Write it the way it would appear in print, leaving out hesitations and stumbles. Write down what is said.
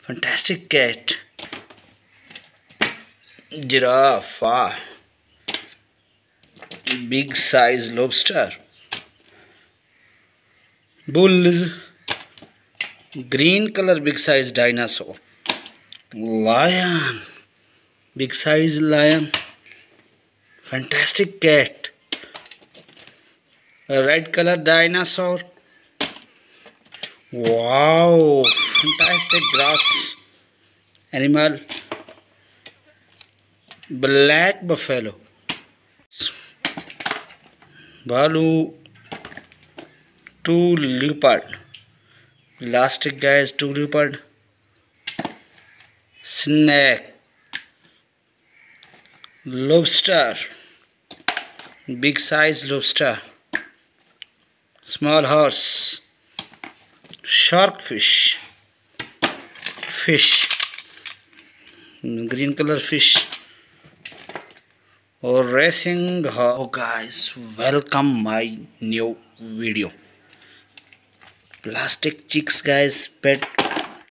Fantastic cat. Giraffe. Big size lobster. Bulls. Green color big size dinosaur. Lion. Big size lion. Fantastic cat. A red color dinosaur. Wow. Fantastic grass animal. Black buffalo. Balu. Two leopard. Elastic guys, two leopard. Snake. Lobster. Big size lobster. Small horse. Shark fish. Fish. Green color fish. Or racing horse. Oh guys, welcome my new video. Plastic chicks guys, pet